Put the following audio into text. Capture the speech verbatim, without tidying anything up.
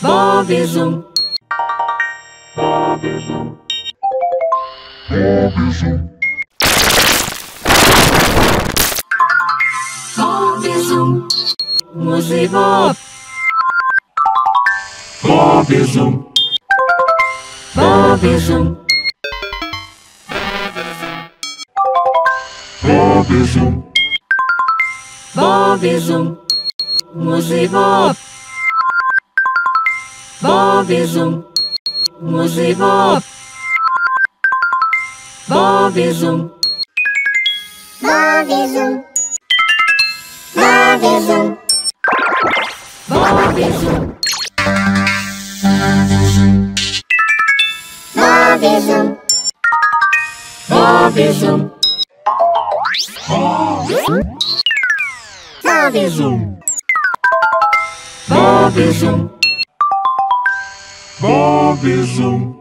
Bob Zoom. Bob Zoom. Bob Zoom. Bob Zoom. Music Bob. Bob Zoom. Bob Zoom. Bob Zoom. Bob Zoom. Music Bob. Bob Zoom. Music Bob. Bob Zoom. Bob Zoom. Bob Zoom. Bob Zoom. Bob Zoom. Bob Zoom. Bob Zoom. Bob Zoom. Bob Zoom.